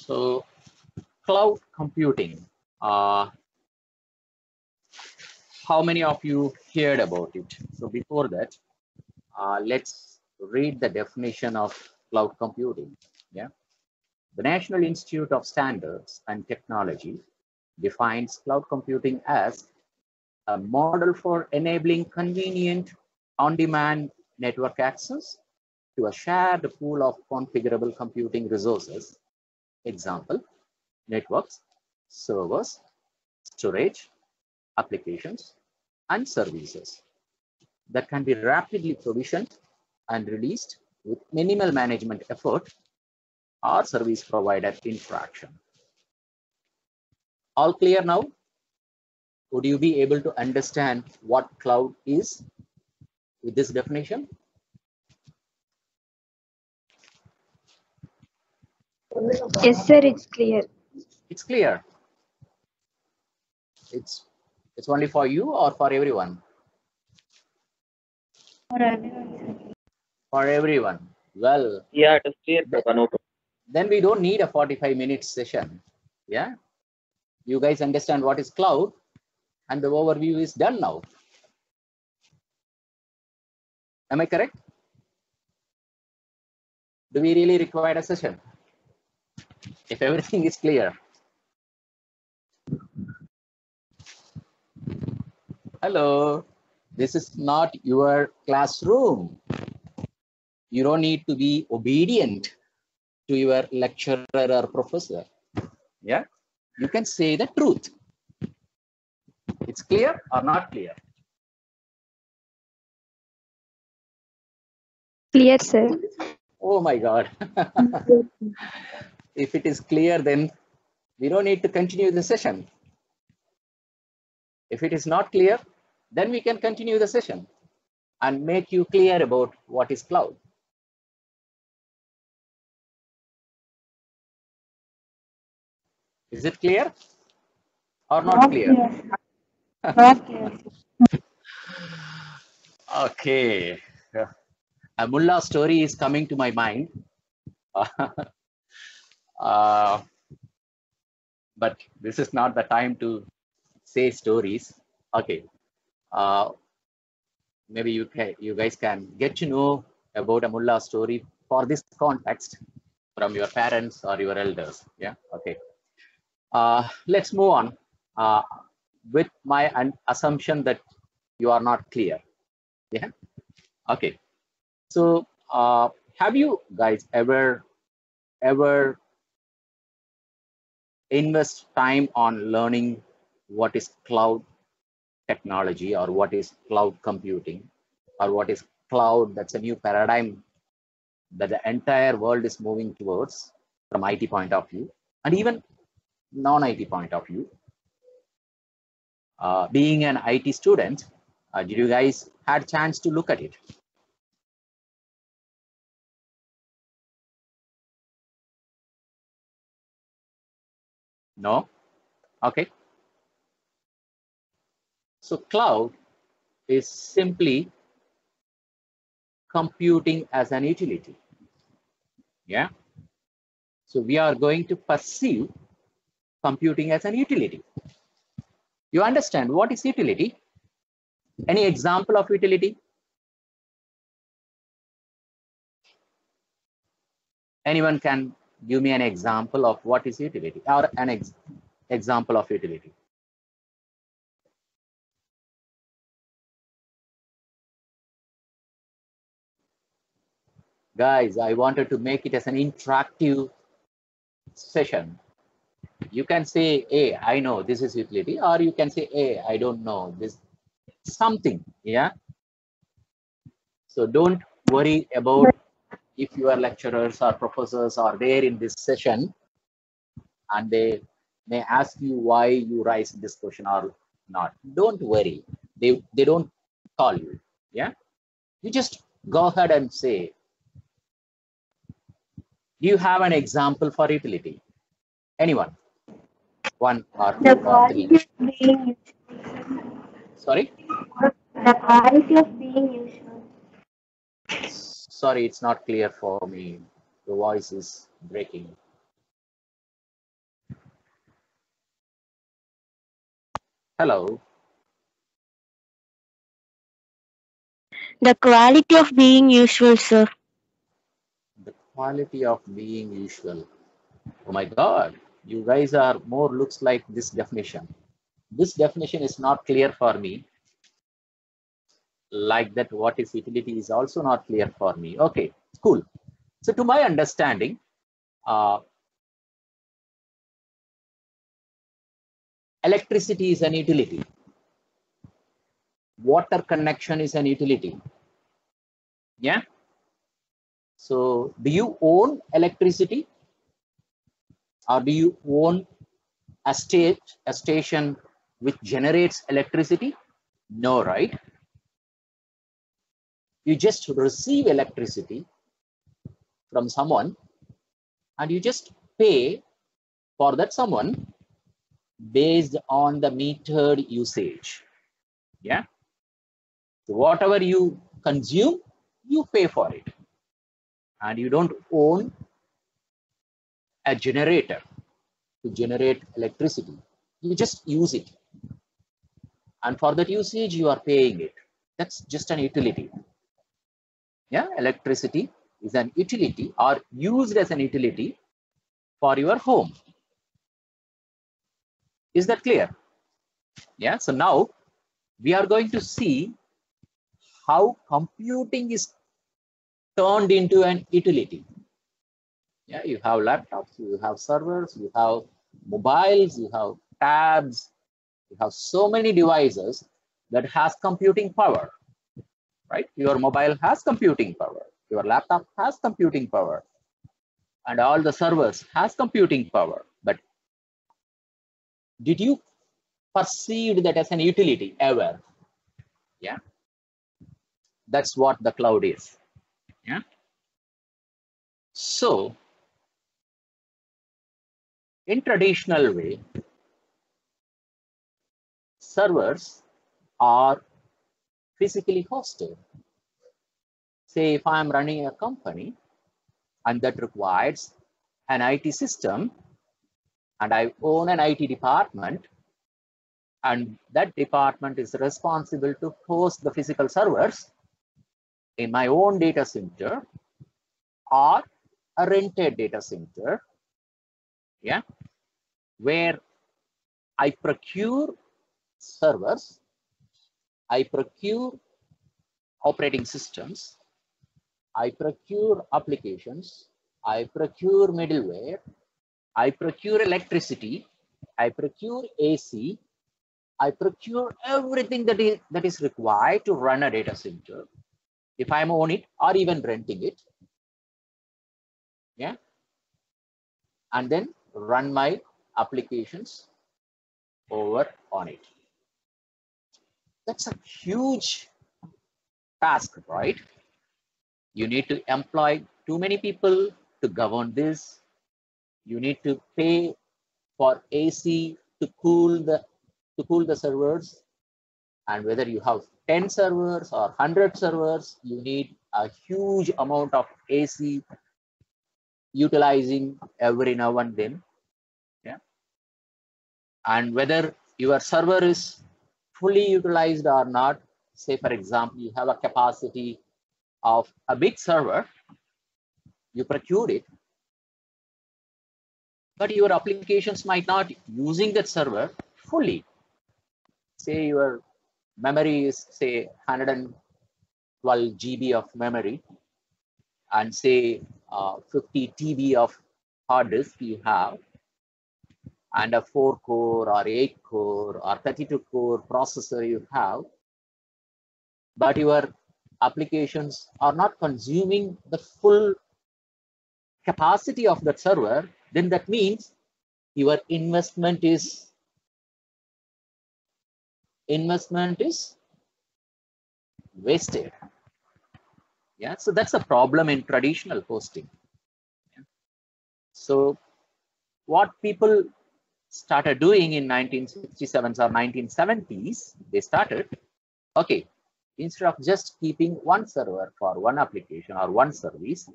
So cloud computing, how many of you heard about it? So before that, let's read the definition of cloud computing. Yeah, the National Institute of Standards and Technology defines cloud computing as a model for enabling convenient on-demand network access to a shared pool of configurable computing resources. Example, networks, servers, storage, applications, and services that can be rapidly provisioned and released with minimal management effort or service provider interaction. All clear now? Would you be able to understand what cloud is with this definition? Yes, sir, it's clear. It's clear. It's only for you or for everyone? For everyone. For everyone. Well, yeah, it is clear. Then we don't need a 45-minute session. Yeah. You guys understand what is cloud, and the overview is done now. Am I correct? Do we really require a session if everything is clear? Hello, this is not your classroom. You don't need to be obedient to your lecturer or professor. Yeah, you can say the truth. It's clear or not clear? Clear, sir. Oh my God. If it is clear, then we don't need to continue the session. If it is not clear, then we can continue the session and make you clear about what is cloud. Is it clear or not clear? Not clear. Okay. A mullah story is coming to my mind. But this is not the time to say stories. Okay. Maybe you guys can get to know about a mullah story for this context from your parents or your elders. Yeah. Okay. Let's move on with my assumption that you are not clear. Yeah. Okay. So have you guys ever invest time on learning what is cloud technology or what is cloud computing or what is cloud? That's a new paradigm that the entire world is moving towards from IT point of view and even non-IT point of view. Being an IT student, did you guys had chance to look at it? No? Okay. So cloud is simply computing as an utility. Yeah. So we are going to perceive computing as an utility. You understand what is utility? Any example of utility? Anyone can give me an example of what is utility or an example of utility? Guys, I wanted to make it as an interactive session. You can say, hey, I know this is utility, or you can say, hey, I don't know this something. Yeah. So don't worry about if your lecturers or professors are there in this session and they may ask you why you raise this question or not. Don't worry. They don't call you. Yeah. You just go ahead and say, do you have an example for utility? Anyone? One or two or three. Being Sorry? the quality of being useful. Sorry, it's not clear for me. The voice is breaking. Hello. The quality of being useful, sir. The quality of being usual. Oh my God, you guys are more looks like this definition. This definition is not clear for me. Like that, what is utility is also not clear for me. Okay, cool. So to my understanding, electricity is an utility. Water connection is an utility. Yeah. So do you own electricity, or do you own a station which generates electricity? No, right? You just receive electricity from someone and you just pay for that someone based on the metered usage. Yeah. So whatever you consume, you pay for it. And you don't own a generator to generate electricity. You just use it. And for that usage, you are paying it. That's just an utility. Yeah, electricity is an utility or used as an utility for your home. Is that clear? Yeah, so now we are going to see how computing is turned into an utility. Yeah, you have laptops, you have servers, you have mobiles, you have tabs, you have so many devices that has computing power, right? Your mobile has computing power, your laptop has computing power, and all the servers has computing power. But did you perceive that as an utility ever? Yeah, that's what the cloud is. Yeah. So in traditional way, servers are physically hosted. Say if I'm running a company and that requires an IT system and I own an IT department, and that department is responsible to host the physical servers in my own data center or a rented data center, yeah, where I procure servers, I procure operating systems, I procure applications, I procure middleware, I procure electricity, I procure AC, I procure everything that is required to run a data center. If I'm on it or even renting it, yeah, and then run my applications over on it. That's a huge task, right? You need to employ too many people to govern this. You need to pay for AC to cool the servers. And whether you have 10 servers or 100 servers, you need a huge amount of AC utilizing every now and then. Yeah. And whether your server is fully utilized or not, say for example, you have a capacity of a big server, you procure it, but your applications might not using that server fully. Say your memory is say 112 GB of memory, and say 50 TB of hard disk you have, and a 4-core or 8-core or 32-core processor you have, but your applications are not consuming the full capacity of that server, then that means your investment is wasted. Yeah, so that's a problem in traditional hosting. Yeah. So what people started doing in 1967s or 1970s, they started, okay, instead of just keeping one server for one application or one service,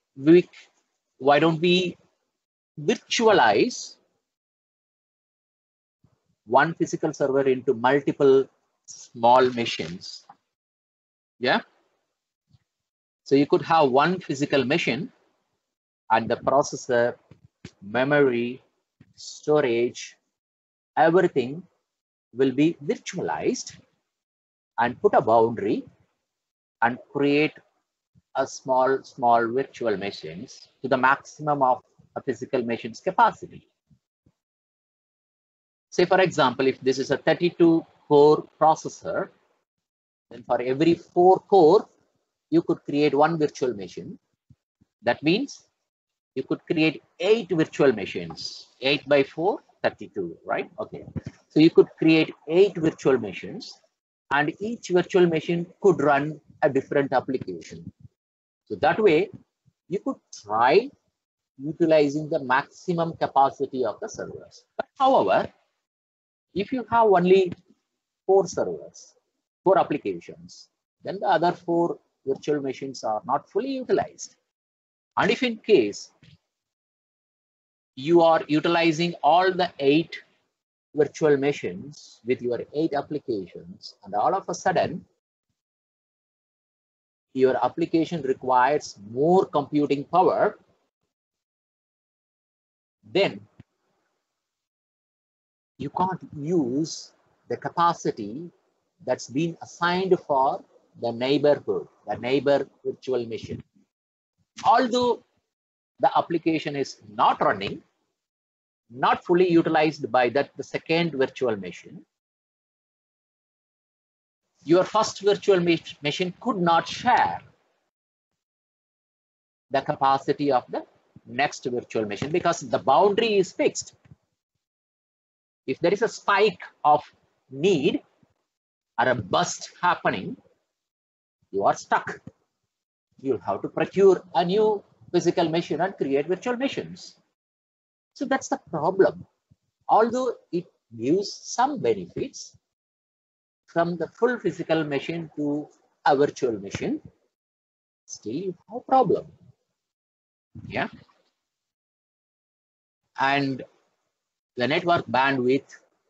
why don't we virtualize one physical server into multiple small machines. Yeah. So you could have one physical machine and the processor, memory, storage, everything will be virtualized and put a boundary and create a small virtual machines to the maximum of a physical machine's capacity. Say, for example, if this is a 32-core processor, then for every 4 core, you could create one virtual machine. That means you could create 8 virtual machines. 8 by 4, 32, right? Okay. So you could create 8 virtual machines, and each virtual machine could run a different application. So that way, you could try utilizing the maximum capacity of the servers. But however, if you have only 4 servers, 4 applications, then the other 4 virtual machines are not fully utilized. And if in case you are utilizing all the 8 virtual machines with your 8 applications, and all of a sudden your application requires more computing power, then you can't use the capacity that's been assigned for the neighborhood, the neighbor virtual machine. Although the application is not running, not fully utilized by the second virtual machine, your first virtual machine could not share the capacity of the next virtual machine because the boundary is fixed. If there is a spike of need or a burst happening, you are stuck. You'll have to procure a new physical machine and create virtual machines. So that's the problem. Although it gives some benefits from the full physical machine to a virtual machine, still you have a problem. Yeah. And the network bandwidth,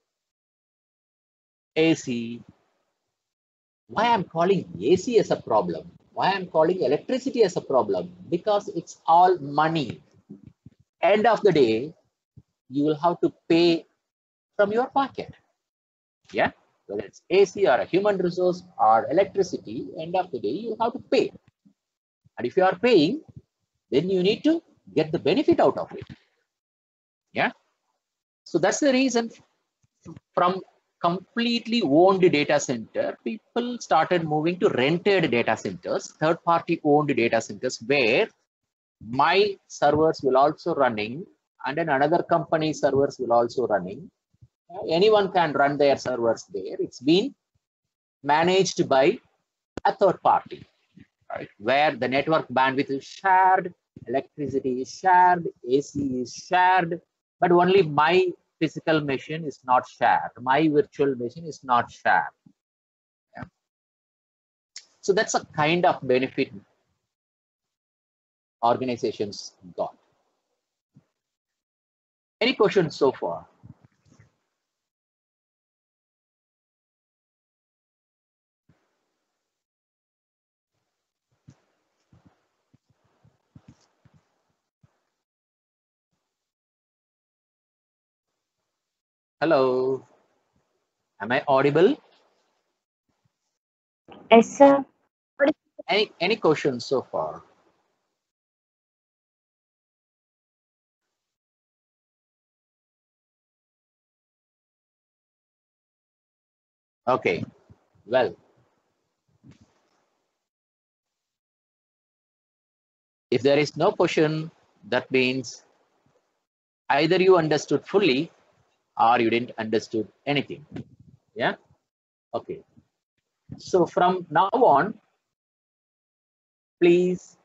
AC, why I'm calling AC as a problem? Why I'm calling electricity as a problem? Because it's all money. End of the day, you will have to pay from your pocket. Yeah, whether it's AC or a human resource or electricity, end of the day, you have to pay. And if you are paying, then you need to get the benefit out of it. Yeah. So that's the reason from completely owned data center, people started moving to rented data centers, third-party owned data centers, where my servers will also running and then another company's servers will also running. Anyone can run their servers there. It's been managed by a third party, right? Where the network bandwidth is shared, electricity is shared, AC is shared, but only my physical machine is not shared. My virtual machine is not shared. Yeah. So that's a kind of benefit organizations got. Any questions so far? Hello, am I audible? Yes, sir. Any questions so far? Okay, well, if there is no question, that means either you understood fully or you didn't understood anything. Yeah. Okay. So from now on, please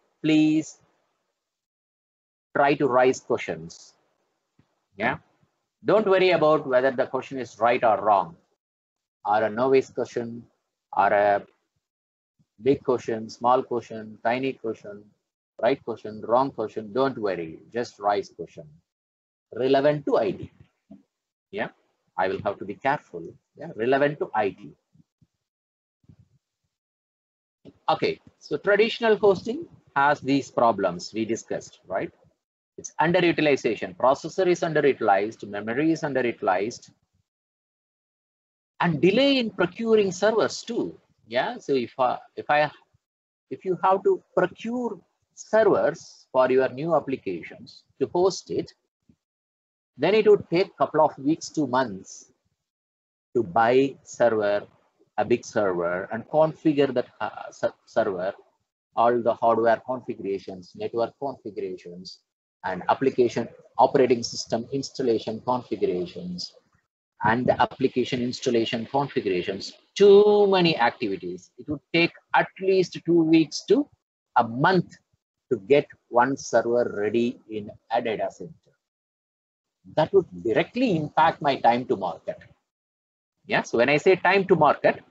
try to raise questions. Yeah. Don't worry about whether the question is right or wrong, or a novice question, or a big question, small question, tiny question, right question, wrong question. Don't worry. Just raise question relevant to IT. Yeah. I will have to be careful. Yeah, relevant to IT. Okay, so traditional hosting has these problems we discussed, right? It's underutilization. Processor is underutilized, memory is underutilized, and delay in procuring servers too. Yeah, so if you have to procure servers for your new applications to host it, then it would take a couple of weeks to months to buy server, a big server, and configure that server, all the hardware configurations, network configurations, and application operating system installation configurations, and the application installation configurations. Too many activities. It would take at least 2 weeks to a month to get one server ready in a data center. That would directly impact my time to market. Yeah, so when I say time to market,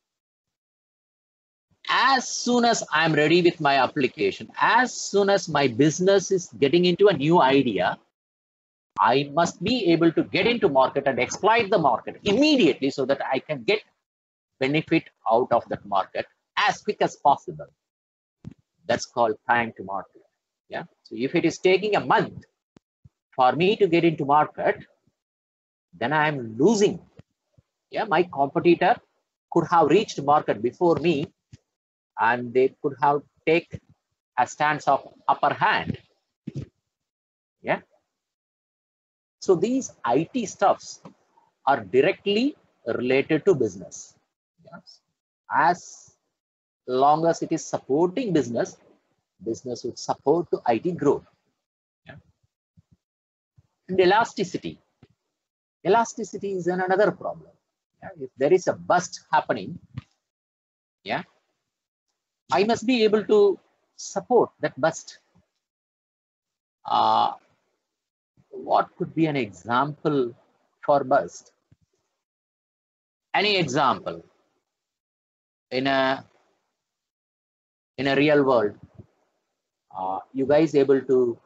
as soon as I'm ready with my application, as soon as my business is getting into a new idea, I must be able to get into market and exploit the market immediately so that I can get benefit out of that market as quick as possible. That's called time to market. Yeah. So if it is taking a month for me to get into market, then I am losing. Yeah, my competitor could have reached market before me, and they could have take a stance of upper hand. Yeah. So these IT stuffs are directly related to business. Yes. As long as it is supporting business, business would support to IT growth. Yeah. And elasticity. Elasticity is another problem. Yeah. If there is a bust happening, yeah, I must be able to support that bust. What could be an example for bust? Any example in a real world? You guys able to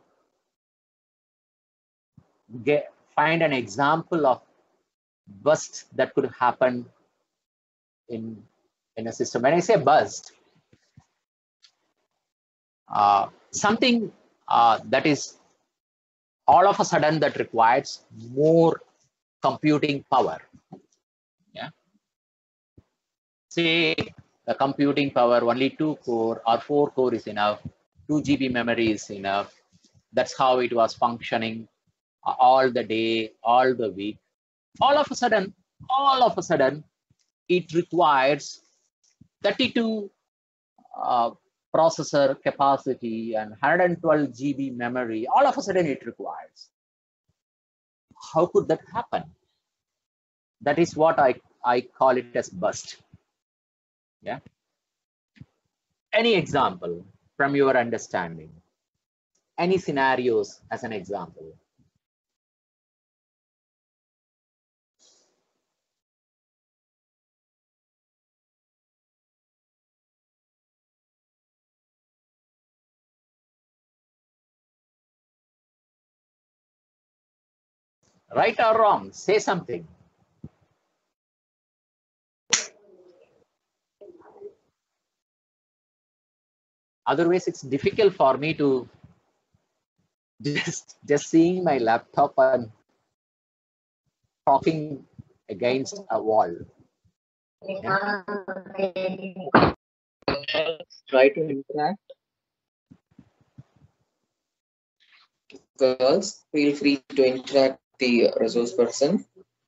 find an example of bust that could happen in a system? When I say bust, something that is all of a sudden that requires more computing power. Yeah. Say the computing power only 2 core or 4 core is enough, 2 GB memory is enough. That's how it was functioning all the day, all the week. All of a sudden, it requires 32 processor capacity and 112 GB memory. All of a sudden it requires. How could that happen? That is what I call it as bust. Yeah. Any example from your understanding? Any scenarios as an example? Right or wrong? Say something. Otherwise, it's difficult for me to just seeing my laptop and talking against a wall. Yeah. Try to interact. Girls, feel free to interact the resource person.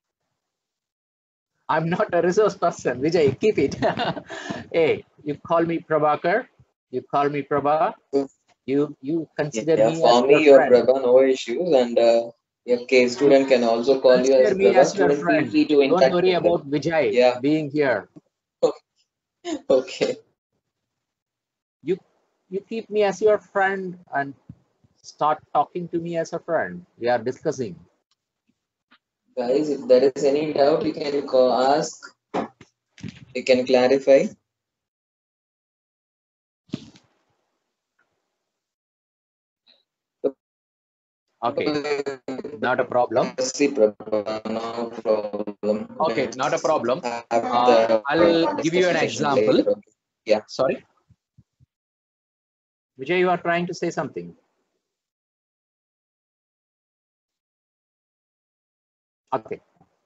I'm not a resource person. Vijay, keep it. Hey, you call me Prabhakar. You call me Prabha. You consider me for as me, your you're Prabha, no issues. And your case student can also call you as me Prabha. as your Student, friend. feel free to interact. Don't worry about Vijay being here. Okay. You keep me as your friend and start talking to me as a friend. We are discussing. Guys, if there is any doubt, you can ask. You can clarify. Okay, not a problem. See, Prabha, no problem. Okay, not a Let's problem. have the I'll give you an discussion session example. later. Okay. Yeah. Sorry, Vijay, you are trying to say something. Okay.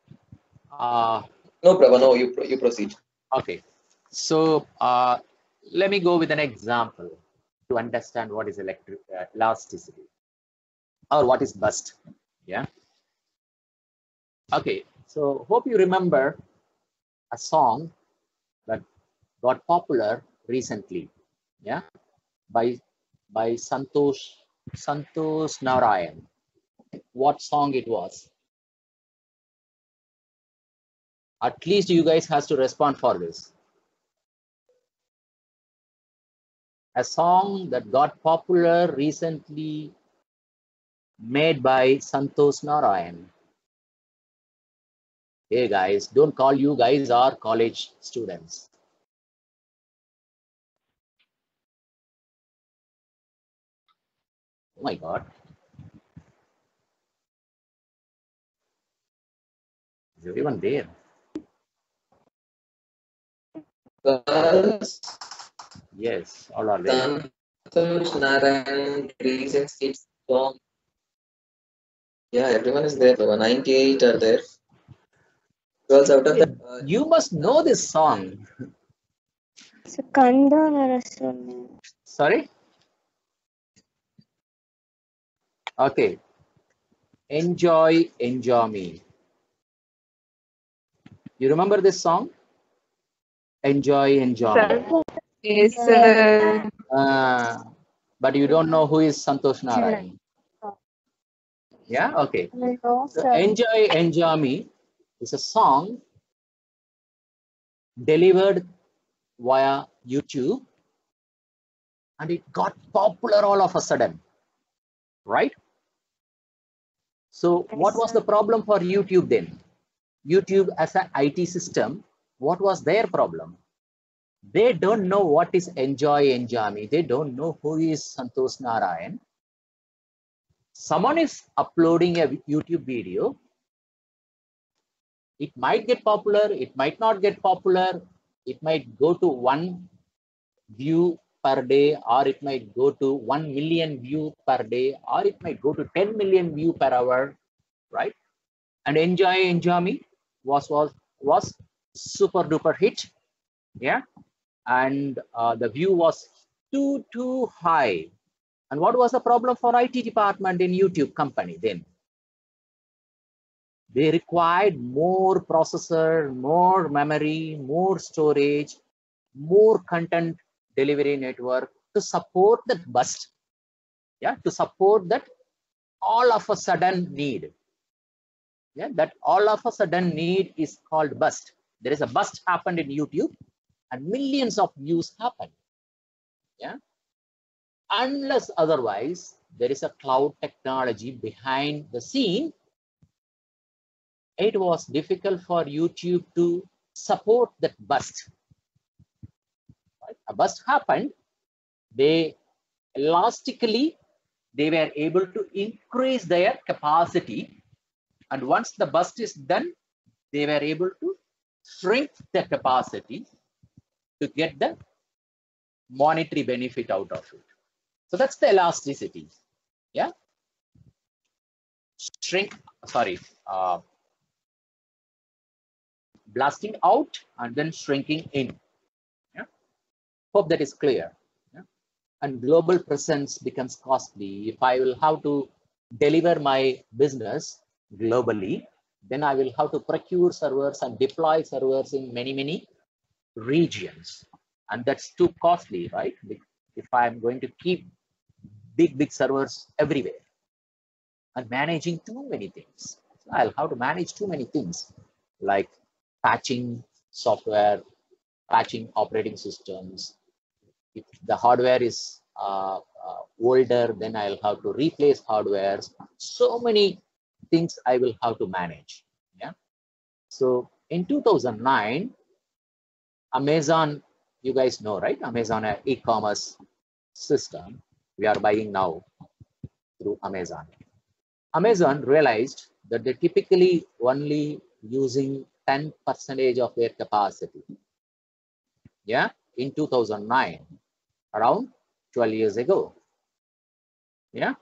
No, Prabha, no, you proceed. Okay. So let me go with an example to understand what is elasticity or what is burst. Yeah. Okay. So hope you remember a song that got popular recently. Yeah. By Santosh Narayan. What song it was? At least you guys has to respond for this. A song that got popular recently made by Santosh Narayan. Hey guys, don't call you guys are college students. Oh my God. Is everyone there? Girls, Yes, all are there. Santosh Narayan recent skits song. Yeah, everyone is there, Prabha. 98 are there. 12 out of Hey, that. you must know this song. Skanda Naraswamy. Sorry? Okay. Enjoy, enjoy me. You remember this song? Enjoy, enjoy me. Yes, sir. But you don't know who is Santosh Narayan. Yeah, okay. No, So sir. Enjoy, enjoy me is a song delivered via YouTube and it got popular all of a sudden, right? So what was the problem for YouTube then? YouTube as an IT system, what was their problem? They don't know what is enjoy me. They don't know who is Santosh Narayan. Someone is uploading a YouTube video. It might get popular, it might not get popular. It might go to 1 view per day, or it might go to 1 million view per day, or it might go to 10 million view per hour, right? And enjoy me was super duper hit. Yeah. And the view was too high. And what was the problem for IT department in YouTube company then? They required more processor, more memory, more storage, more content delivery network to support that burst. Yeah, to support that all of a sudden need. Yeah, that all of a sudden need is called burst. There is a burst happened in YouTube and millions of views happen. Yeah, unless otherwise there is a cloud technology behind the scene, it was difficult for YouTube to support that burst. Right? A burst happened, they elastically they were able to increase their capacity, and once the burst is done, they were able to shrink the capacity to get the monetary benefit out of it. So that's the elasticity. Yeah. Shrink, sorry, blasting out and then shrinking in. Yeah. Hope that is clear. Yeah. And global presence becomes costly. If I will have to deliver my business globally, then I will have to procure servers and deploy servers in many regions. And that's too costly, right? If I'm going to keep big servers everywhere and managing too many things. So I'll have to manage too many things like patching software, patching operating systems. If the hardware is older, then I'll have to replace hardware. So many things I will have to manage. Yeah. So in 2009, Amazon, you guys know, right? Amazon e-commerce system we are buying now through Amazon. Amazon realized that they're typically only using 10% of their capacity. Yeah, in 2009, around 12 years ago. Yeah,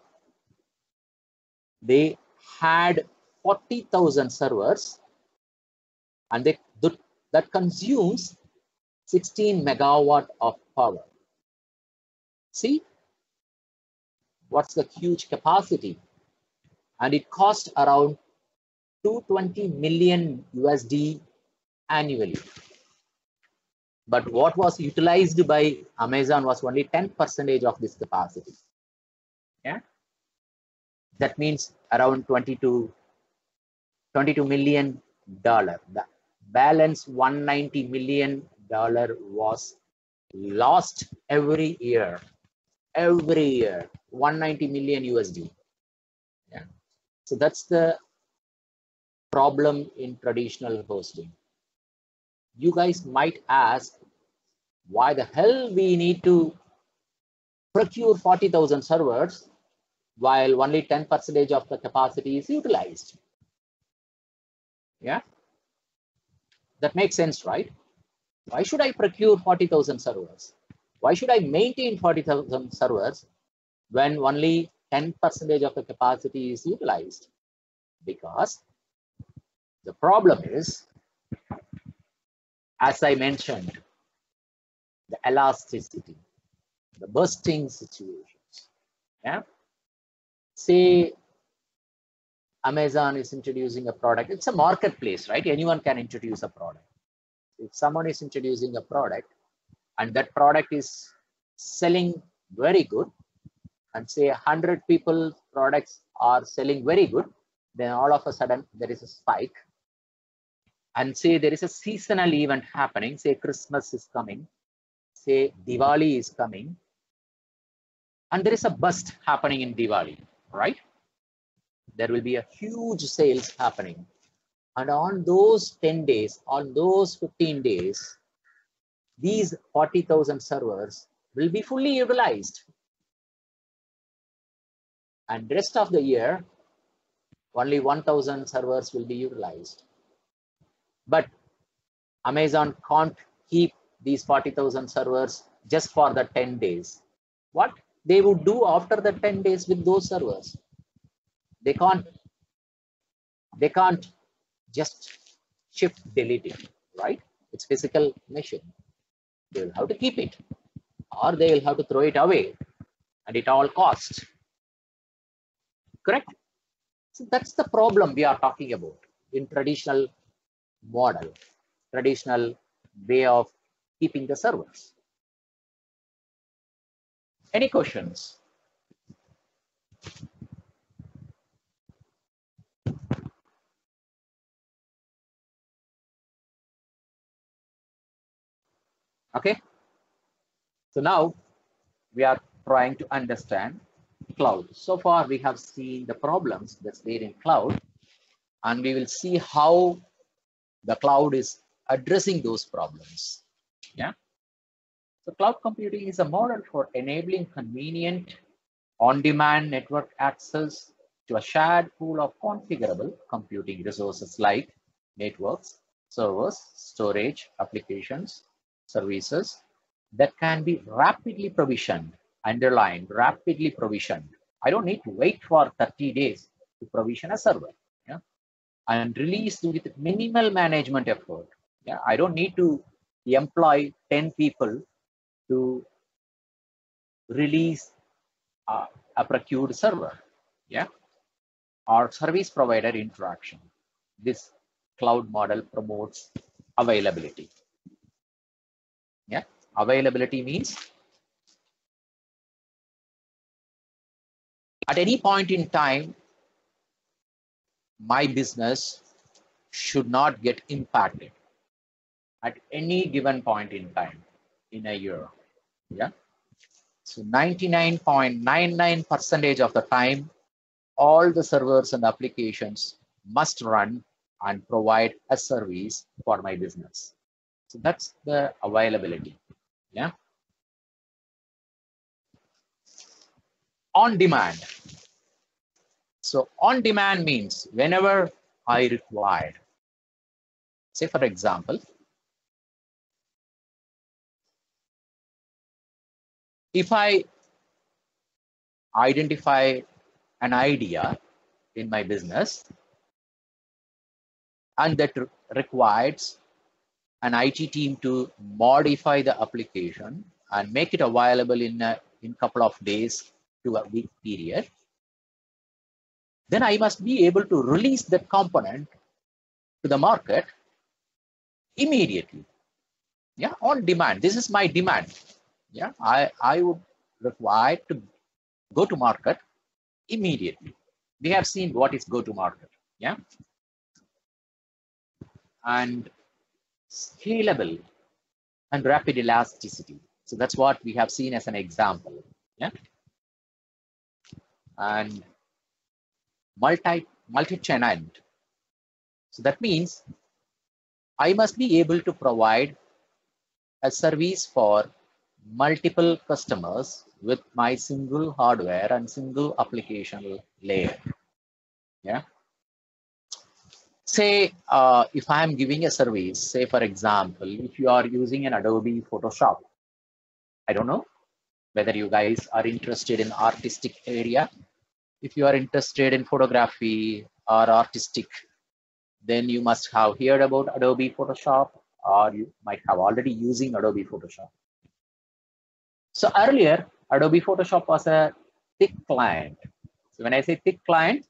they had 40,000 servers, and that consumes 16 megawatt of power. See, what's the huge capacity? And it cost around 220 million USD annually. But what was utilized by Amazon was only 10% of this capacity. Yeah, that means around $22 million. The balance $190 million was lost every year. Every year, 190 million USD. Yeah. So that's the problem in traditional hosting. You guys might ask, why the hell we need to procure 40,000 servers while only 10% of the capacity is utilized? Yeah, that makes sense, right? Why should I procure 40,000 servers? Why should I maintain 40,000 servers when only 10% of the capacity is utilized? Because the problem is, as I mentioned, the elasticity, the bursting situations. Yeah. Say Amazon is introducing a product. It's a marketplace, right? Anyone can introduce a product. If someone is introducing a product and that product is selling very good, and say 100 people products are selling very good, then all of a sudden there is a spike. And say there is a seasonal event happening, say Christmas is coming, say Diwali is coming, and there is a bust happening in Diwali, right? There will be a huge sales happening. And on those 10 days, on those 15 days, these 40,000 servers will be fully utilized. And rest of the year, only 1,000 servers will be utilized. But Amazon can't keep these 40,000 servers just for the 10 days. What they would do after the 10 days with those servers? They can't just shift delete it, right? It's physical machine. They will have to keep it, or they will have to throw it away, and at all costs. Correct? So that's the problem we are talking about in traditional model, traditional way of keeping the servers. Any questions? Okay. So now we are trying to understand cloud. So far we have seen the problems that's there in cloud, and we will see how the cloud is addressing those problems. Yeah. So cloud computing is a model for enabling convenient on-demand network access to a shared pool of configurable computing resources like networks, servers, storage, applications, services that can be rapidly provisioned, underlined, rapidly provisioned. I don't need to wait for 30 days to provision a server. Yeah? And released with minimal management effort. Yeah? I don't need to employ 10 people to release a procured server. Yeah? Or service provider interaction. This cloud model promotes availability. Yeah, availability means at any point in time, my business should not get impacted at any given point in time in a year. Yeah. So 99.99% of the time, all the servers and applications must run and provide a service for my business. So that's the availability. Yeah. On demand. So on demand means whenever I required. Say for example, if I identify an idea in my business and that requires an IT team to modify the application and make it available in a couple of days to a week period, then I must be able to release that component to the market immediately. Yeah, on demand. This is my demand. Yeah, I would require to go to market immediately. We have seen what is go to market. Yeah, and scalable and rapid elasticity. So that's what we have seen as an example. Yeah, and multi-tenant. So that means I must be able to provide a service for multiple customers with my single hardware and single application layer. Yeah. Say if I am giving a service, say for example, if you are using an Adobe Photoshop, I don't know whether you guys are interested in artistic area. If you are interested in photography or artistic, then you must have heard about Adobe Photoshop, or you might have already using Adobe Photoshop. So earlier, Adobe Photoshop was a thick client. So when I say thick client,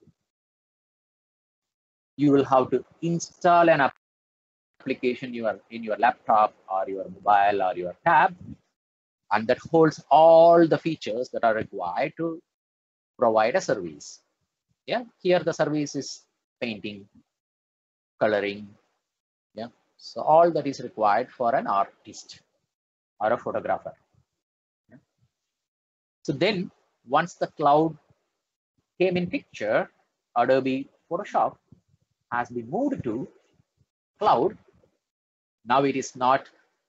you will have to install an application in your laptop or your mobile or your tab, and that holds all the features that are required to provide a service. Yeah, here the service is painting, coloring. Yeah, so all that is required for an artist or a photographer. Yeah. So then once the cloud came in picture, Adobe Photoshop has been moved to cloud. Now it is not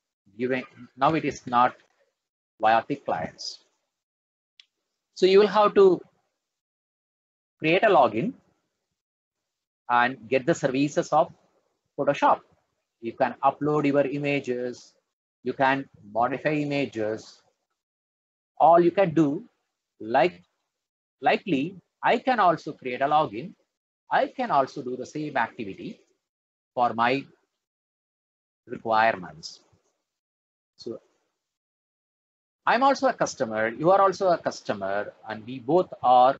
via thick clients. So you will have to create a login and get the services of Photoshop. You can upload your images, you can modify images. All you can do, likely, I can also create a login. I can also do the same activity for my requirements. So I'm also a customer, you are also a customer, and we both are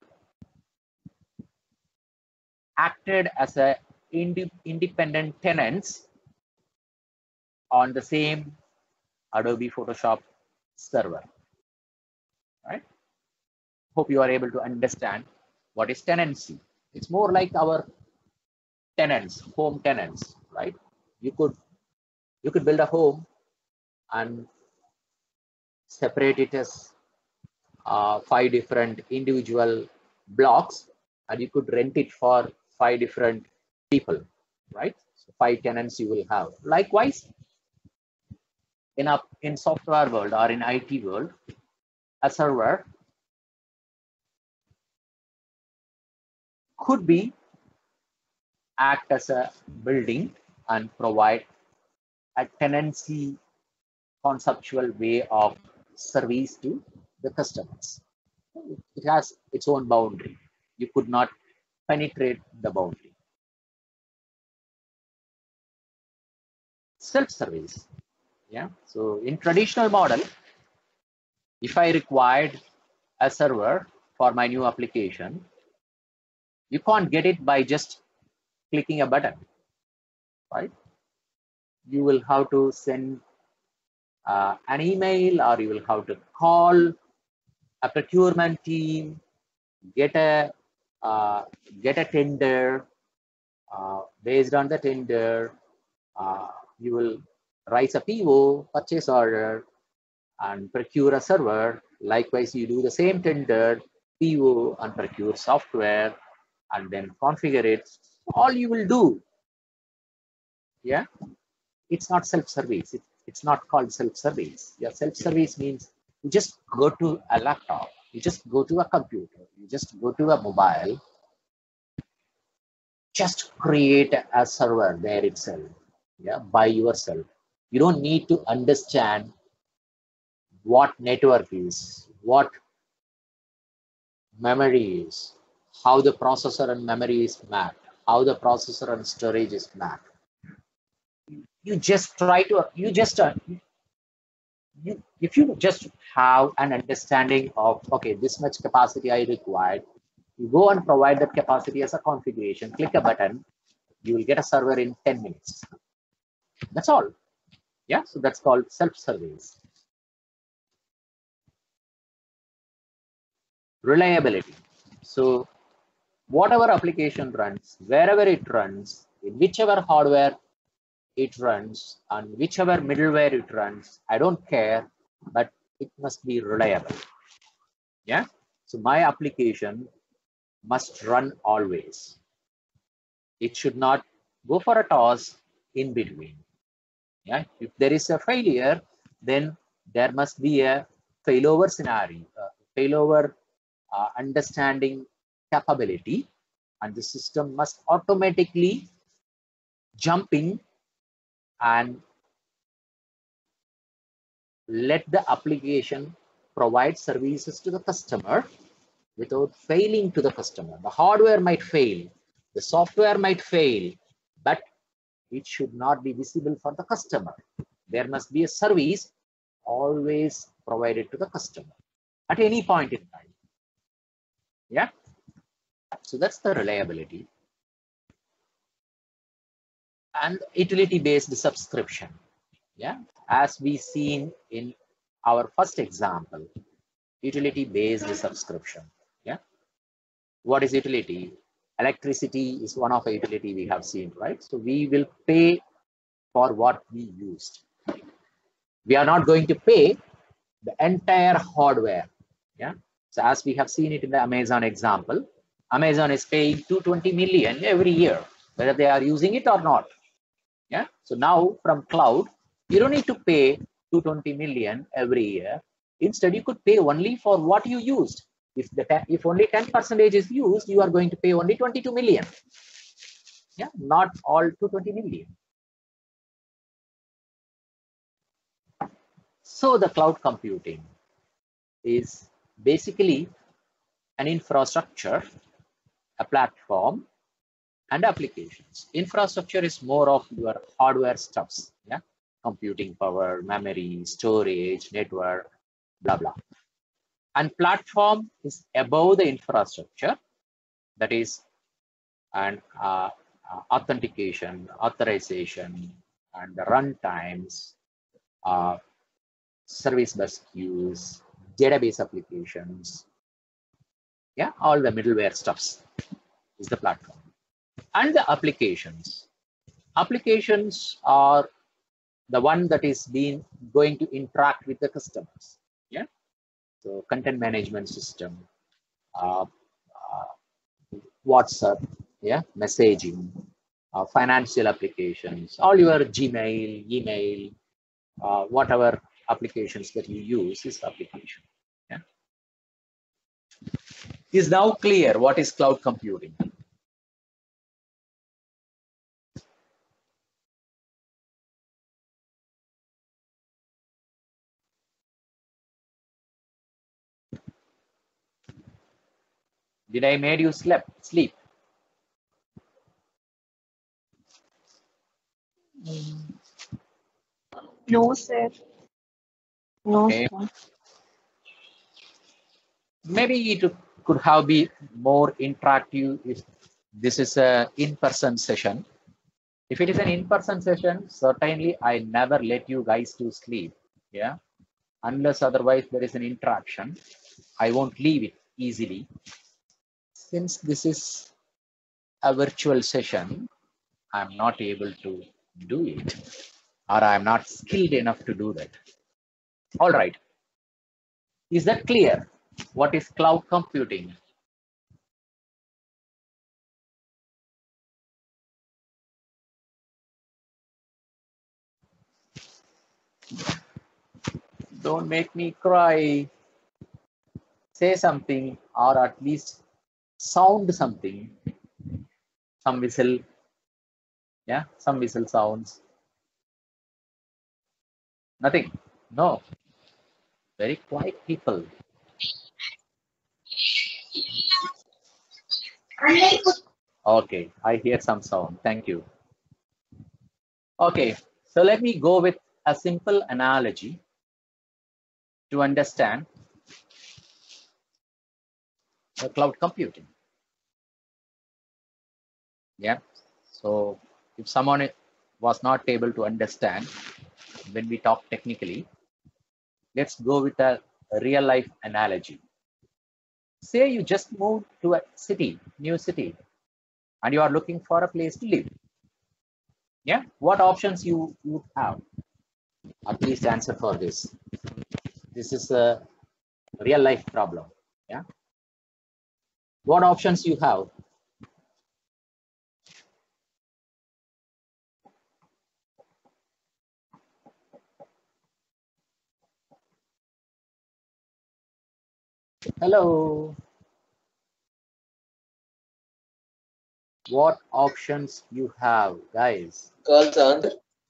acted as a independent tenants on the same Adobe Photoshop server, right? Hope you are able to understand what is tenancy. It's more like our tenants, home tenants, right? You could build a home and separate it as 5 different individual blocks, and you could rent it for 5 different people, right? So 5 tenants you will have. Likewise, in software world or in IT world, a server could be act as a building and provide a tenancy conceptual way of service to the customers. It has its own boundary. You could not penetrate the boundary. Self-service. Yeah. So in traditional model, if I required a server for my new application, you can't get it by just clicking a button, right? You will have to send an email, or you will have to call a procurement team, get a tender. Based on the tender, you will raise a PO, purchase order, and procure a server. Likewise, you do the same tender, PO, and procure software, and then configure it. All you will do. Yeah, it's not self-service. It's not called self-service. Yeah, self-service means you just go to a laptop, you just go to a computer, you just go to a mobile, just create a server there itself, yeah, by yourself. You don't need to understand what network is, what memory is, how the processor and memory is mapped, how the processor and storage is mapped. You just try to, if you just have an understanding of, okay, this much capacity I required, you go and provide that capacity as a configuration, click a button, you will get a server in 10 minutes. That's all. Yeah, so that's called self-service. Reliability. So whatever application runs, wherever it runs, in whichever hardware it runs, and whichever middleware it runs, I don't care, but it must be reliable. Yeah, so my application must run always. It should not go for a toss in between. Yeah, if there is a failure, then there must be a failover scenario, failover understanding capability, and the system must automatically jump in and let the application provide services to the customer without failing to the customer. The hardware might fail, the software might fail, but it should not be visible for the customer. There must be a service always provided to the customer at any point in time. Yeah, so that's the reliability. And utility-based subscription. Yeah, as we seen in our first example, utility-based subscription. Yeah, what is utility? Electricity is one of the utility we have seen, right? So we will pay for what we used. We are not going to pay the entire hardware. Yeah, so as we have seen it in the Amazon example, Amazon is paying 220 million every year, whether they are using it or not. Yeah, so now from cloud, you don't need to pay 220 million every year. Instead, you could pay only for what you used. If only 10% is used, you are going to pay only 22 million. Yeah, not all 220 million. So the cloud computing is basically an infrastructure, a platform, and applications. Infrastructure is more of your hardware stuffs, yeah, computing power, memory, storage, network, blah blah. And platform is above the infrastructure, that is, and authentication, authorization, and the run times, service bus queues, database applications, yeah, all the middleware stuffs is the platform. And the applications. Applications are the one that is going to interact with the customers. Yeah. So content management system, WhatsApp, yeah, messaging, financial applications, all your Gmail, email, whatever applications that you use is application. Yeah. Is now clear what is cloud computing? Did I made you sleep? No, sir. No, Okay. sir. Maybe it could have been more interactive if this is a in-person session. If it is an in-person session, certainly I never let you guys to sleep. Yeah, unless otherwise there is an interaction, I won't leave it easily. Since this is a virtual session, I'm not able to do it, or I'm not skilled enough to do that. All right. Is that clear? What is cloud computing? Don't make me cry. Say something, or at least sound something. Some whistle. Yeah, some whistle sounds. Nothing. No. Very quiet people. Okay, I hear some sound. Thank you. Okay, so let me go with a simple analogy to understand the cloud computing. Yeah. So if someone was not able to understand when we talk technically, let's go with a real life analogy. Say you just moved to a city, new city, and you are looking for a place to live. Yeah. What options you would have? At least answer for this. This is a real life problem. Yeah. What options you have? Hello. What options you have, guys? Girls answer.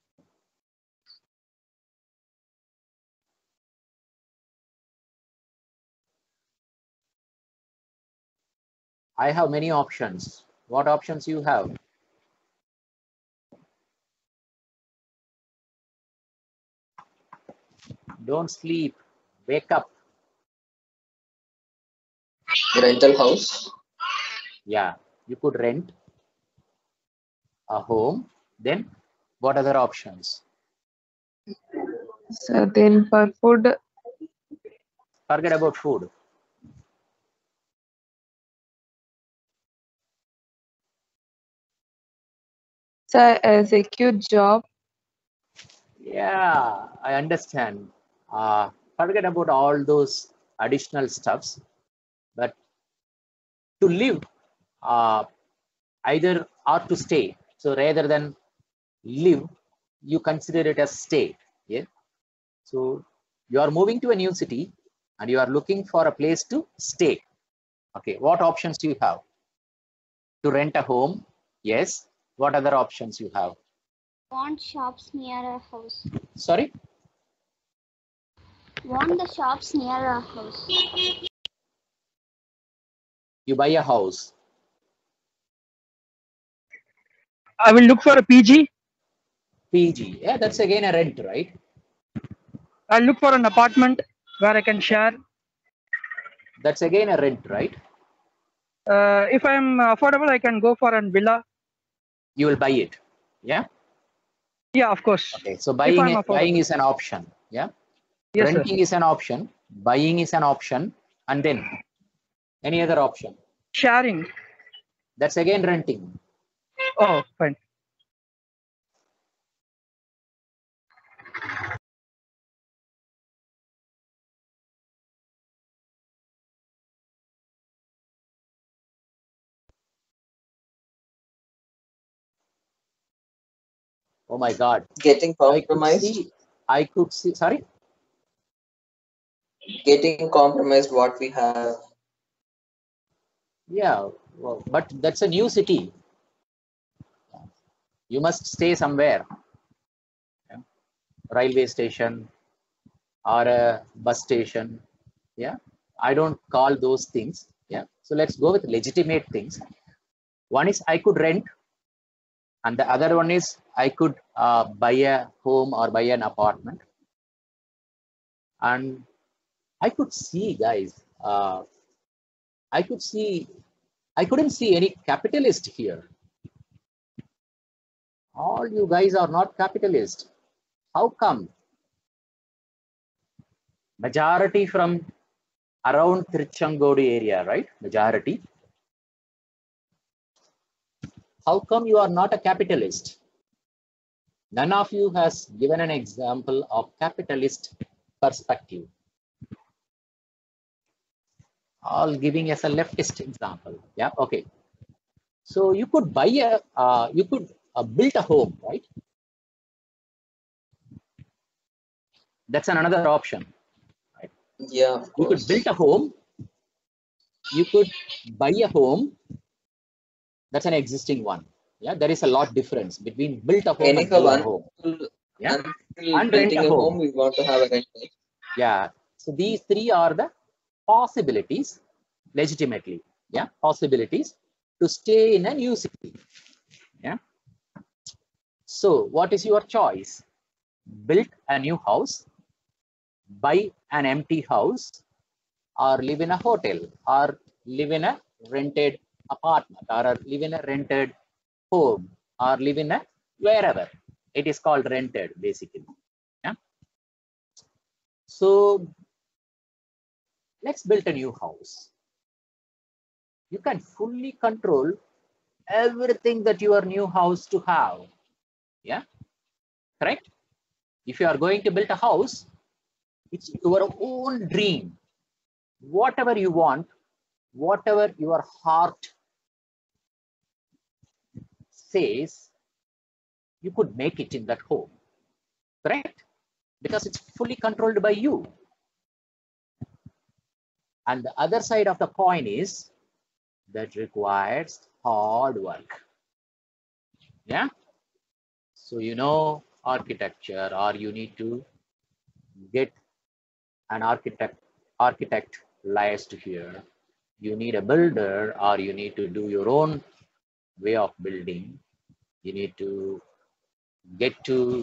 I have many options. What options you have? Don't sleep. Wake up. Rental house. Yeah, you could rent a home. Then what other options? So then for food, Forget about food. so a secure job. Yeah, I understand. Forget about all those additional stuffs. But to live, either or to stay. So rather than live, you consider it as stay. Yeah. So you are moving to a new city and you are looking for a place to stay. Okay. What options do you have? To rent a home? Yes. What other options you have? Want shops near our house. Sorry? Want the shops near our house. You buy a house. I will look for a PG. PG. Yeah, that's again a rent, right? I'll look for an apartment where I can share. That's again a rent, right? If I'm affordable, I can go for a villa. You will buy it. Yeah. Yeah, of course. Okay. So If buying I'm buying affordable. is an option. Yeah. Yes, sir. Renting is an option. Buying is an option. And then any other option? Sharing. That's again renting. Oh, fine. Oh my God. Getting compromised. I could see, sorry? Getting compromised what we have. Yeah, well, but that's a new city. You must stay somewhere. Yeah. Railway station or a bus station. Yeah. I don't call those things. Yeah. So let's go with legitimate things. One is I could rent, and the other one is I could buy a home or buy an apartment. And I could see, guys, I couldn't see any capitalist here. All you guys are not capitalist. How come? Majority from around Tiruchangodi area, right? Majority. How come you are not a capitalist? None of you has given an example of capitalist perspective. All giving us a leftist example. Yeah. Okay. So you could buy you could build a home, right? That's another option. Right? Yeah, of You course. could build a home. You could buy a home. That's an existing one. Yeah, there is a lot difference between built a home Any and for build a one home. people Yeah, until and rent building a a home, home. we want to have a rent. Right? Yeah, so these three are the possibilities, legitimately. Yeah, possibilities to stay in a new city. Yeah. So what is your choice? Build a new house, buy an empty house, or live in a hotel, or live in a rented apartment, or live in a rented home, or live in a wherever. It is called rented, basically. Yeah. So let's build a new house. You can fully control everything that your new house to have. Yeah, correct? If you are going to build a house, it's your own dream. Whatever you want, whatever your heart says, you could make it in that home, correct? Because it's fully controlled by you. And the other side of the coin is that requires hard work. Yeah. So, you know, architecture, or you need to get an architect licensed here. You need a builder, or you need to do your own way of building. You need to get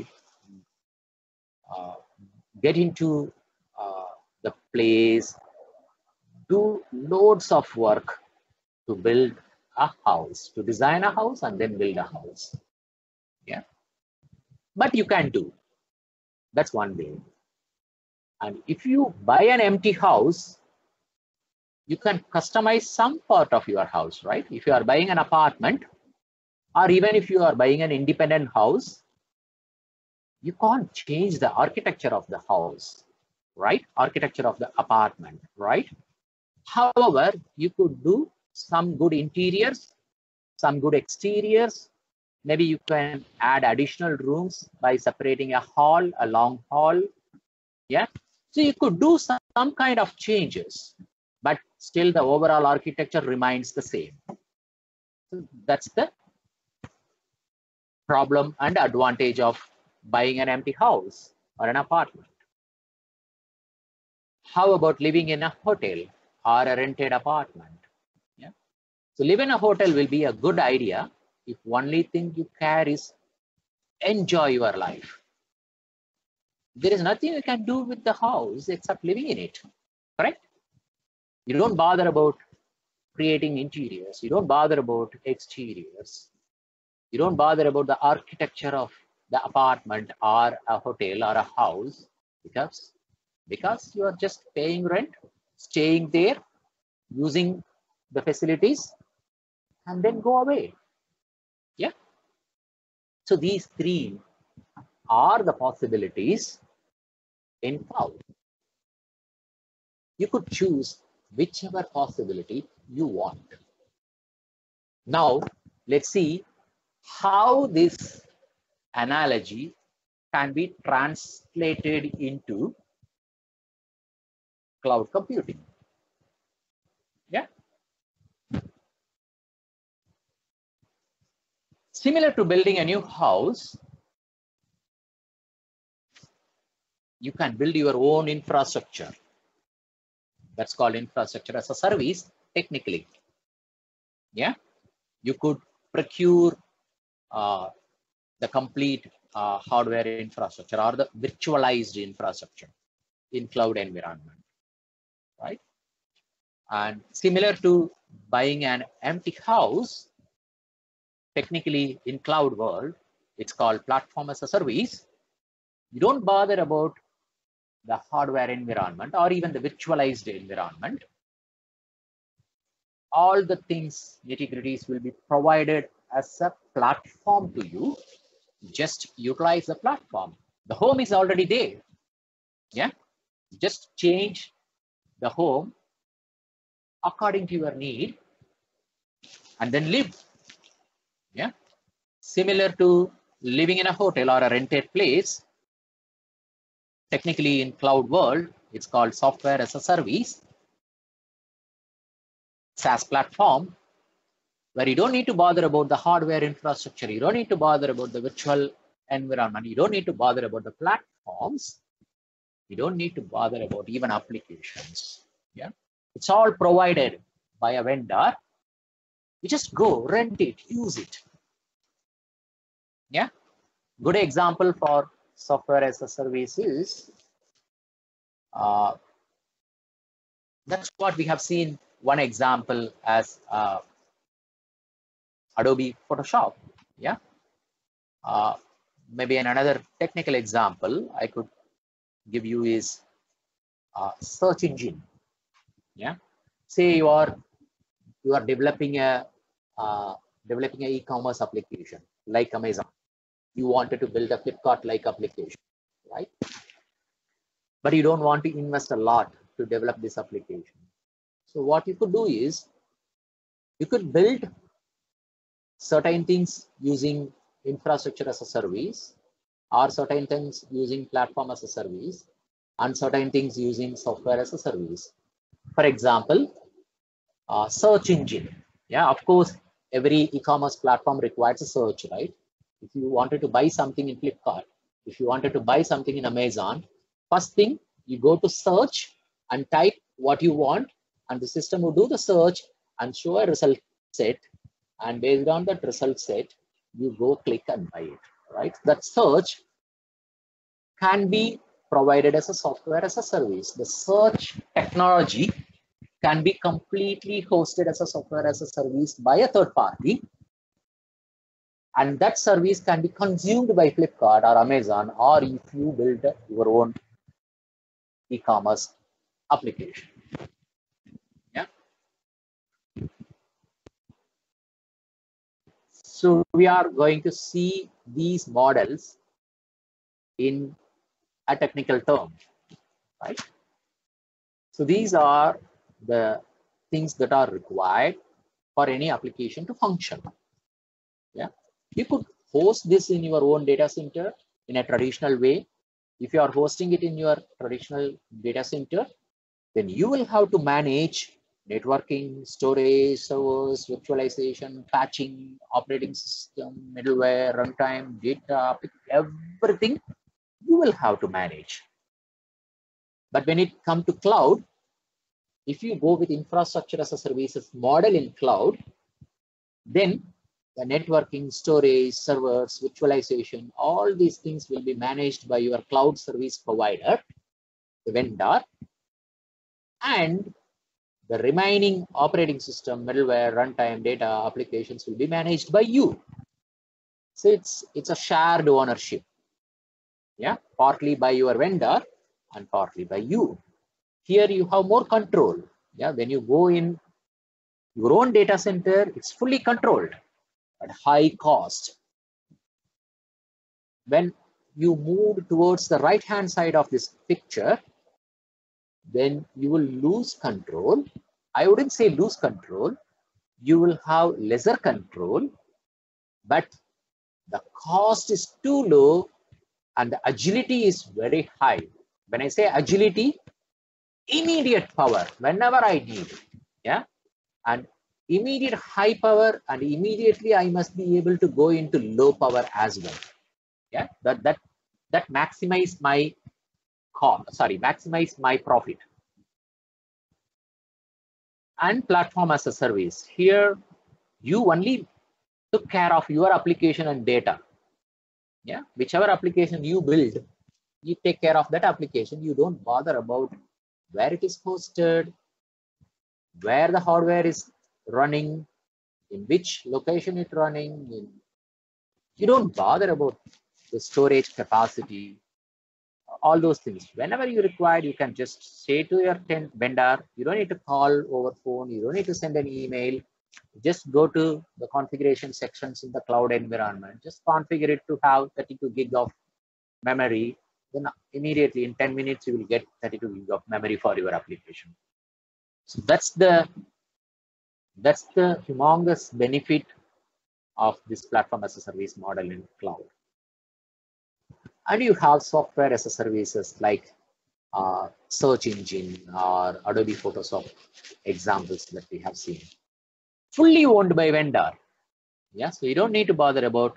into the place, do loads of work to build a house, to design a house and then build a house. Yeah, but you can do. That's one way. And if you buy an empty house, you can customize some part of your house, right? If you are buying an apartment, or even if you are buying an independent house, you can't change the architecture of the house, right? Architecture of the apartment, right? However, you could do some good interiors, some good exteriors. Maybe you can add additional rooms by separating a hall, a long hall. Yeah. So you could do some kind of changes, but still the overall architecture remains the same. So that's the problem and advantage of buying an empty house or an apartment. How about living in a hotel or a rented apartment? Yeah. So live in a hotel will be a good idea if only thing you care is enjoy your life. There is nothing you can do with the house except living in it, correct? You don't bother about creating interiors. You don't bother about exteriors. You don't bother about the architecture of the apartment or a hotel or a house because you are just paying rent, staying there, using the facilities, and then go away. Yeah. So these three are the possibilities in cloud. You could choose whichever possibility you want. Now, let's see how this analogy can be translated into cloud computing. Yeah. Similar to building a new house, you can build your own infrastructure. That's called infrastructure as a service, technically. Yeah. You could procure the complete hardware infrastructure or the virtualized infrastructure in cloud environment, right? And similar to buying an empty house, technically in cloud world, it's called platform as a service. You don't bother about the hardware environment or even the virtualized environment. All the things, nitty-gritties will be provided as a platform to you. Just utilize the platform. The home is already there. Yeah. Just change the home according to your need and then live. Yeah. Similar to living in a hotel or a rented place, technically in cloud world, it's called software as a service, SaaS platform. where you don't need to bother about the hardware infrastructure. You don't need to bother about the virtual environment. You don't need to bother about the platforms. You don't need to bother about even applications. Yeah, it's all provided by a vendor. You just go rent it, use it. Yeah, good example for software as a service is that's what we have seen. One example as Adobe Photoshop. Yeah, maybe another technical example I could give you is search engine. Yeah, say you are developing a e-commerce application like Amazon. You wanted to build a Flipkart-like application, right? But you don't want to invest a lot to develop this application. So what you could do is you could build certain things using infrastructure as a service, or certain things using platform as a service, and certain things using software as a service. For example, search engine. Yeah, of course, every e-commerce platform requires a search, right? If you wanted to buy something in Flipkart, if you wanted to buy something in Amazon, first thing you go to search and type what you want, and the system will do the search and show a result set. And based on that result set, you go click and buy it, right? That search can be provided as a software as a service. The search technology can be completely hosted as a software as a service by a third party. And that service can be consumed by Flipkart or Amazon, or if you build your own e-commerce application. Yeah. So we are going to see these models in a technical term, right? So these are the things that are required for any application to function. Yeah, you could host this in your own data center in a traditional way. If you are hosting it in your traditional data center, then you will have to manage networking, storage, servers, virtualization, patching, operating system, middleware, runtime, data, everything you will have to manage. But when it comes to cloud, if you go with infrastructure as a services model in cloud, then the networking, storage, servers, virtualization, all these things will be managed by your cloud service provider, the vendor, and the remaining operating system, middleware, runtime, data, applications will be managed by you. So it's a shared ownership. Yeah, partly by your vendor and partly by you. Here you have more control. Yeah, when you go in your own data center, it's fully controlled at high cost. When you move towards the right hand side of this picture, then you will lose control. I wouldn't say lose control. You will have lesser control, but the cost is too low and the agility is very high. When I say agility, immediate power whenever I need, yeah, and immediate high power, and immediately I must be able to go into low power as well. Yeah, that maximize my maximize my profit. And platform as a service. Here, you only took care of your application and data. Yeah, whichever application you build, you take care of that application. You don't bother about where it is hosted, where the hardware is running, in which location it's running. You don't bother about the storage capacity, all those things. Whenever you require, you can just say to your vendor, you don't need to call over phone, you don't need to send an email. Just go to the configuration sections in the cloud environment, just configure it to have 32 gig of memory. Then immediately in 10 minutes, you will get 32 gig of memory for your application. So that's the humongous benefit of this platform as a service model in cloud. And you have software as a services like search engine or Adobe Photoshop examples that we have seen. fully owned by vendor. Yeah, so you don't need to bother about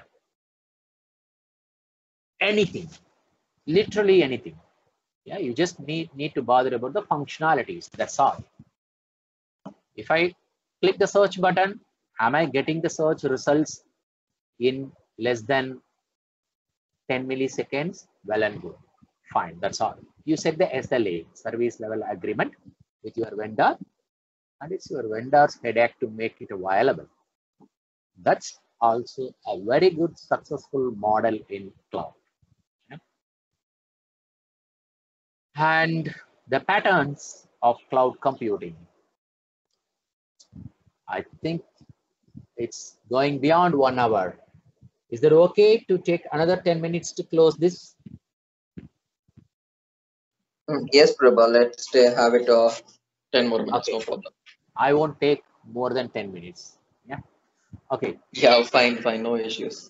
anything, literally anything. Yeah, you just need to bother about the functionalities. That's all. If I click the search button, am I getting the search results in less than 10 milliseconds? Well and good. Fine, that's all. You set the SLA, service level agreement, with your vendor, and it's your vendor's headache to make it available. That's also a very good successful model in cloud. Yeah. And the patterns of cloud computing. I think it's going beyond 1 hour. Is that okay to take another 10 minutes to close this? Yes, Prabha, let's have it 10 more minutes, Okay. no problem. I won't take more than 10 minutes. Yeah. Okay. Yeah, fine, no issues.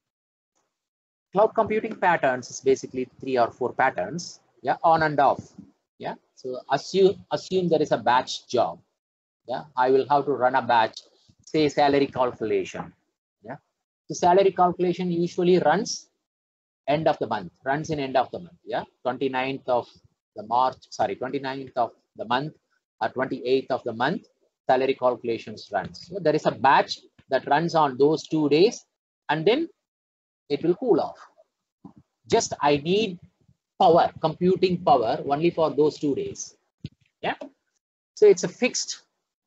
Cloud computing patterns is basically 3 or 4 patterns. Yeah, on and off. Yeah. So assume there is a batch job. Yeah, I will have to run a batch, say salary calculation. Yeah. The salary calculation usually runs end of the month, runs in end of the month. Yeah, 29th of the March, sorry, 29th of the month or 28th of the month, salary calculations runs. So there is a batch that runs on those 2 days, and then it will cool off. Just I need power, computing power only for those 2 days. Yeah, so it's a fixed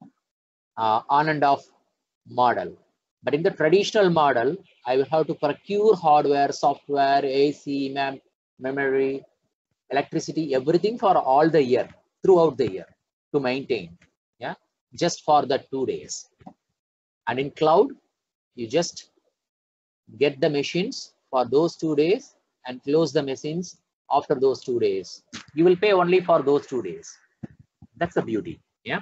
on and off model. But in the traditional model, I will have to procure hardware, software, AC, memory, electricity, everything for all the year, throughout the year to maintain. Yeah, just for the 2 days. And in cloud, you just get the machines for those 2 days and close the machines after those 2 days. You will pay only for those 2 days. That's the beauty. Yeah.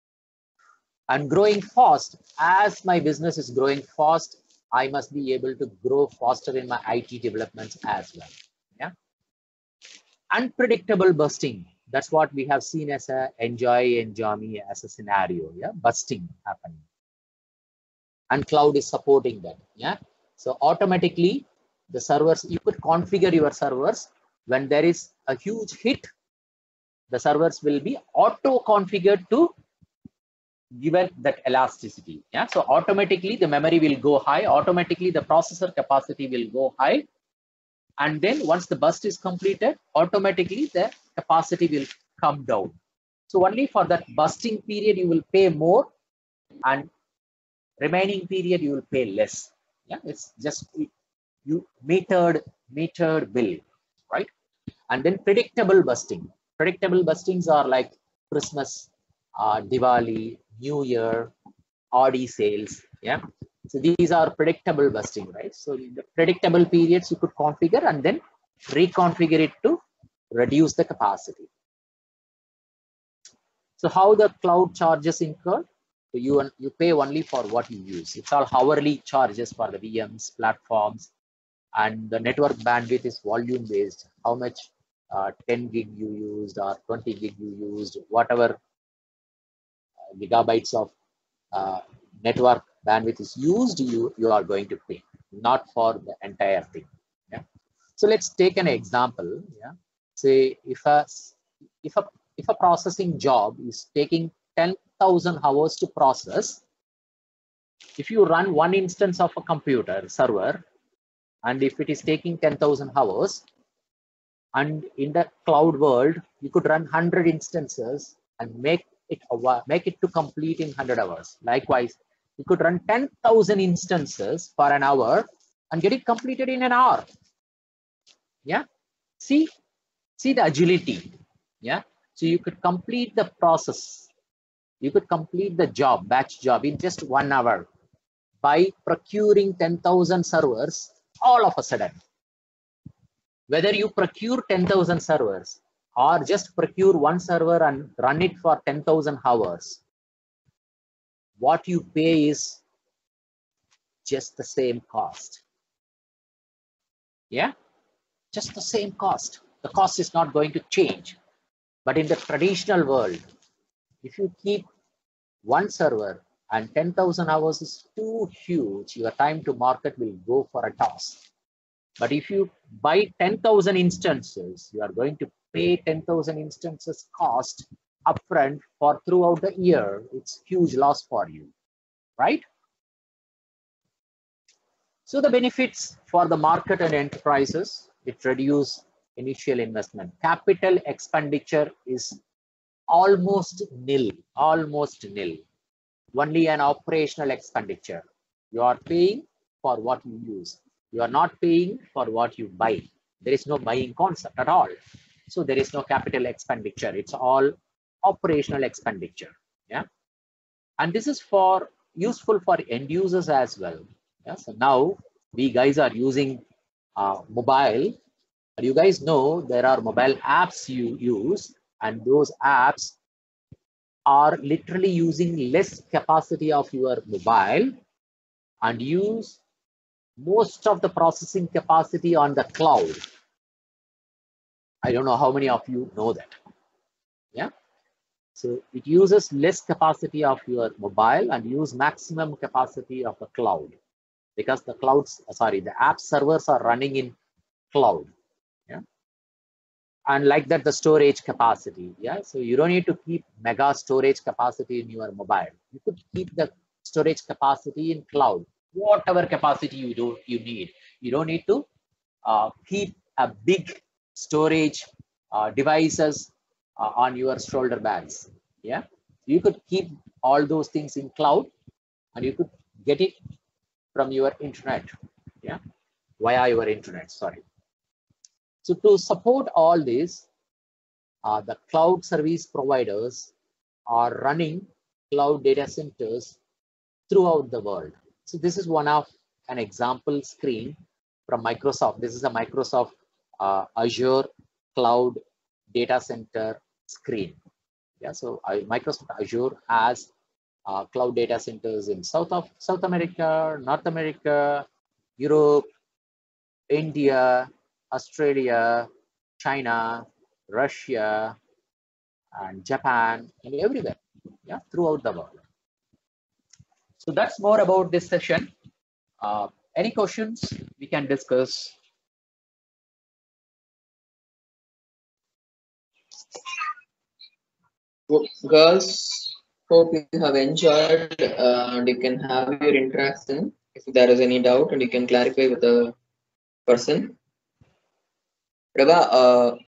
And growing fast, as my business is growing fast, I must be able to grow faster in my IT developments as well. Yeah. Unpredictable busting. That's what we have seen as a enjoy me as a scenario. Yeah, busting happening. And cloud is supporting that. Yeah. So automatically the servers, you could configure your servers when there is a huge hit, the servers will be auto configured to given that elasticity. Yeah, so automatically the memory will go high, automatically the processor capacity will go high, and then once the burst is completed, automatically the capacity will come down. So only for that bursting period you will pay more, and remaining period you will pay less. Yeah, it's just you metered bill, right? And then predictable busting. Predictable bustings are like Christmas, Diwali, New Year, Audi sales. Yeah, so these are predictable busting, right? So in the predictable periods you could configure and then reconfigure it to reduce the capacity. So how the cloud charges incurred? So you pay only for what you use. It's all hourly charges for the VMs, platforms, and the network bandwidth is volume based. How much 10 gig you used or 20 gig you used, whatever gigabytes of network bandwidth is used, you are going to pay, not for the entire thing. Yeah. So let's take an example. Yeah. Say if a processing job is taking 10,000 hours to process, if you run one instance of a computer server, and if it is taking 10,000 hours, and in the cloud world, you could run 100 instances and make it to complete in 100 hours. Likewise, you could run 10,000 instances for an hour and get it completed in an hour. Yeah. See the agility. Yeah. So you could complete the process. You could complete the job, batch job, in just 1 hour by procuring 10,000 servers all of a sudden. Whether you procure 10,000 servers or just procure one server and run it for 10,000 hours, what you pay is just the same cost. Yeah, just the same cost. The cost is not going to change. But in the traditional world, if you keep one server and 10,000 hours is too huge, your time to market will go for a toss. But if you buy 10,000 instances, you are going to pay 10,000 instances cost upfront for throughout the year. It's huge loss for you, right? So the benefits for the market and enterprises, it reduces initial investment. Capital expenditure is almost nil. Only an operational expenditure. You are paying for what you use. You are not paying for what you buy. There is no buying concept at all. So there is no capital expenditure. It's all operational expenditure. Yeah. And this is for useful for end users as well. Yeah. So now we guys are using mobile. And you guys know there are mobile apps you use, and those apps are literally using less capacity of your mobile and use most of the processing capacity on the cloud. I don't know how many of you know that. Yeah. So it uses less capacity of your mobile and use maximum capacity of the cloud, because the the app servers are running in cloud. Yeah. And like that, the storage capacity. Yeah. So you don't need to keep mega storage capacity in your mobile. You could keep the storage capacity in cloud, whatever capacity you need. You don't need to keep a big storage devices on your shoulder bags. Yeah. You could keep all those things in cloud, and you could get it from your internet. Yeah. Via your internet, sorry. So to support all this, the cloud service providers are running cloud data centers throughout the world. So this is one of an example screen from Microsoft. This is a Microsoft Azure Cloud Data Center screen. Yeah, so Microsoft Azure has cloud data centers in South America, North America, Europe, India, Australia, China, Russia, and Japan, and everywhere, yeah, throughout the world. So that's more about this session. Any questions we can discuss? Girls, hope you have enjoyed and you can have your interaction. If there is any doubt, and you can clarify with the person. Prabha,